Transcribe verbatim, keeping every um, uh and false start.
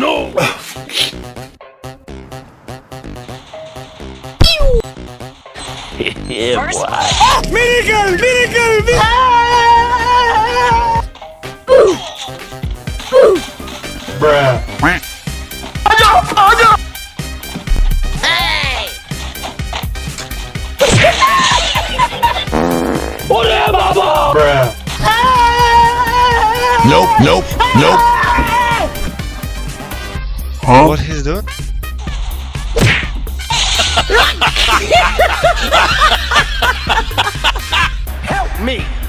no! Yeah, boy. Oh, miracle! Miracle! Miracle! Bruh. Hey! Olé, baba! Bruh. Nope, nope, nope. Huh? What he's doing? Help me!